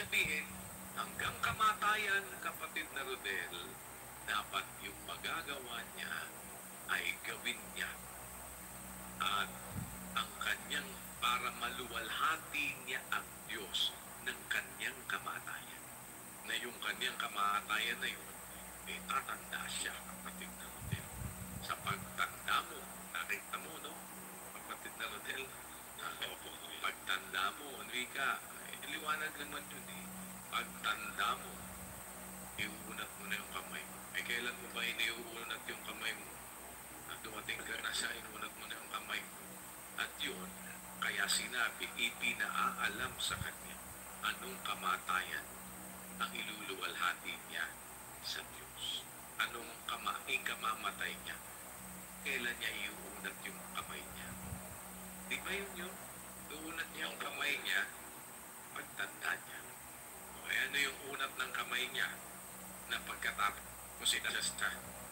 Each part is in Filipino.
sabihin, hanggang kamatayan, kapatid na Rodel, dapat yung magagawa niya ay gawin niya. At ang kanyang, para maluwalhati niya ang Diyos ng kanyang kamatayan. Na yung kanyang kamatayan na yun, tatanda siya, kapatid na Rodel. Sa pagtanda mo, nakita mo, no? Kapatid na Rodel, pagtanda mo, Enrica, liwanag naman yun eh. Pagtanda mo, iuunat mo na yung kamay mo. Kailan mo ba iniuunat yung kamay mo? At dumating ka na siya, inuunat mo na yung kamay mo. At yun, kaya sinabi, ipinaalam sa kanya anong kamatayan ang iluluwalhati niya sa Diyos. Anong ikamamatay niya? Kailan niya iuunat yung kamay niya? Di ba yun? Iuunat niya yung kamay niya, pagtanda niya. O ano yung unat ng kamay niya na pagkatapos mo sinasasta?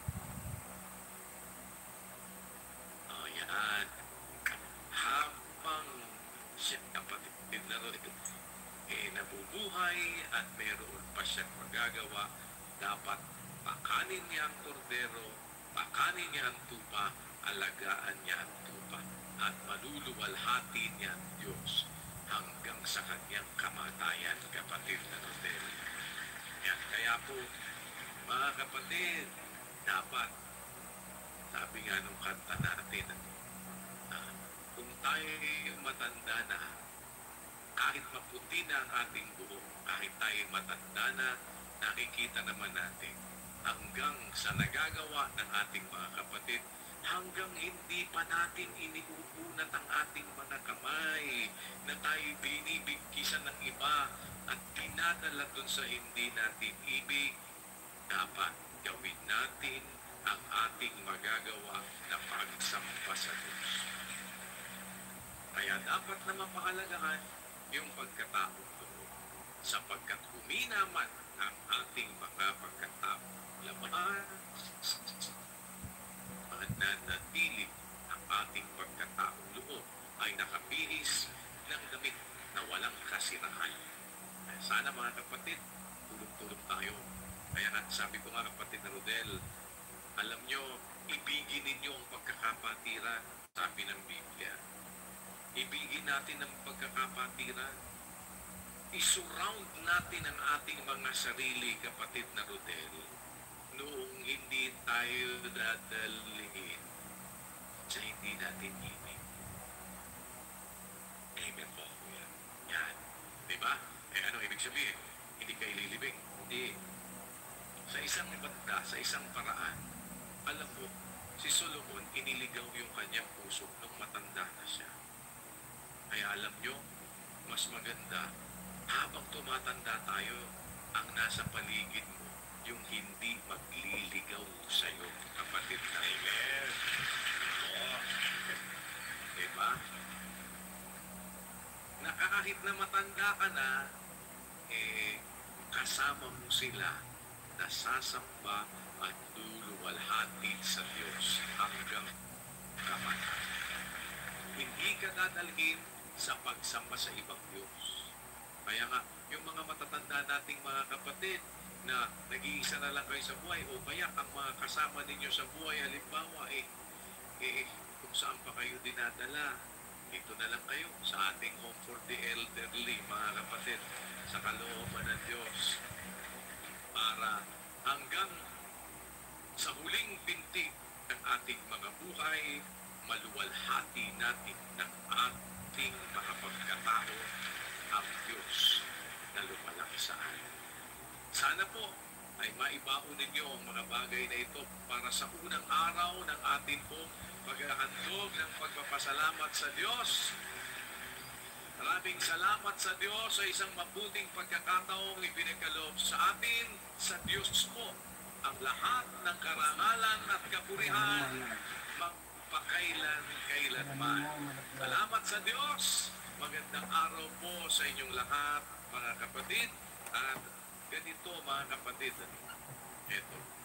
O yan. Habang siya kapatid na rin, nabubuhay at meron pa siyang magagawa, dapat pakanin niya ang kordero, pakanin niya ang tupa, alagaan niya ang tupa, at maluluwalhati niya ang Diyos hanggang sa kanyang kamatayan, kapatid na Rodel. Yan, kaya po, mga kapatid, dapat, sabi nga nung kanta natin, kung tayo matanda na, kahit maputi na ang ating buhok, kahit tayo matanda na, nakikita naman natin, hanggang sa nagagawa ng ating mga kapatid, hanggang hindi pa natin iniuunat ang ating mga kamay na tayo binibigkisan ng iba at dinadala dun sa hindi natin ibig, dapat gawin natin ang ating magagawa na pagsamba sa Diyos. Kaya dapat na mapahalagaan yung pagkatao doon, sapagkat humina man ang ating mga pagkatao, laman nanatili ang ating pagkataong loob ay nakabihis ng damit na walang kasirahan. Sana mga kapatid, tulong-tulong tayo. Kaya nga sabi ko nga kapatid na Rodel, alam nyo, ibigin ninyo ang pagkakapatiran, sabi ng Biblia. Ibigin natin ang pagkakapatiran. I-surround natin ang ating mga sarili, kapatid na Rodel, noong hindi tayo dadalhin sa hindi natin ibig. Amen po. Yan. Diba? Ano ibig sabihin? Hindi kayo ililibing. Hindi. Sa isang banda, sa isang paraan, alam mo, si Solomon, iniligaw yung kanyang puso nung matanda na siya. Kaya alam nyo, mas maganda, habang tumatanda tayo, ang nasa paligid mo, yung hindi magliligaw sa'yo, kapatid na. Amen. Oo. Diba? Na kahit na matanda ka na, kasama mo sila, nasasamba at luluwalhati sa Diyos hanggang kamatayan. Hindi ka dadalhin sa pagsamba sa ibang Diyos. Kaya nga, yung mga matatanda nating mga kapatid, na nag-iisa na lang kayo sa buhay o kaya ang mga kasama ninyo sa buhay, halimbawa kung saan pa kayo dinadala, dito na lang kayo sa ating home for the elderly, mga kapatid, sa kalooban ng Diyos, para hanggang sa huling binti ng ating mga buhay, maluwalhati natin ng ating mga pagkatao ang Diyos na lumalaksaan. Sana po ay maibaon ninyo ang mga bagay na ito para sa unang araw ng ating pong paghahandog ng pagpapasalamat sa Diyos. Maraming salamat sa Diyos sa isang mabuting pagkakataong ibinigkaloob sa atin. Sa Diyos po ang lahat ng karangalan at kapurihan magpakailan-kailanman. Salamat sa Diyos. Magandang araw po sa inyong lahat, mga kapatid. At ganito, mga kapatid, ito,